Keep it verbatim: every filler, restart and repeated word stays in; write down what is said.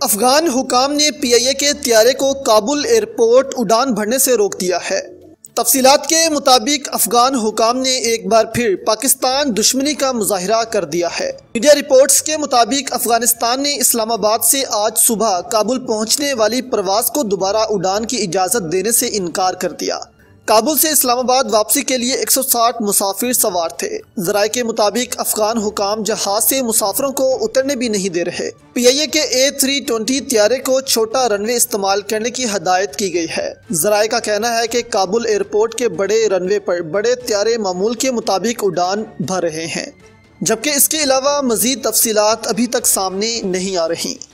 अफगान हुकाम ने P I ए के तैयारे को काबुल एयरपोर्ट उड़ान भरने से रोक दिया है। तफसीलात के मुताबिक अफगान हुकाम ने एक बार फिर पाकिस्तान दुश्मनी का मुजाहिरा कर दिया है। मीडिया रिपोर्ट्स के मुताबिक अफगानिस्तान ने इस्लामाबाद से आज सुबह काबुल पहुंचने वाली परवाज को दोबारा उड़ान की इजाज़त देने से इनकार कर दिया। काबुल से इस्लामाबाद वापसी के लिए एक सौ साठ मुसाफिर सवार थे। जराये के मुताबिक अफगान हुकाम जहाज से मुसाफिरों को उतरने भी नहीं दे रहे। पी आई ए के ए थ्री ट्वेंटी तैयारे को छोटा रनवे इस्तेमाल करने की हदायत की गई है। जराये का कहना है कि काबुल एयरपोर्ट के बड़े रनवे पर बड़े तैयारे मामूल के मुताबिक उड़ान भर रहे हैं, जबकि इसके अलावा मजीद तफसीलात अभी तक सामने नहीं आ रही।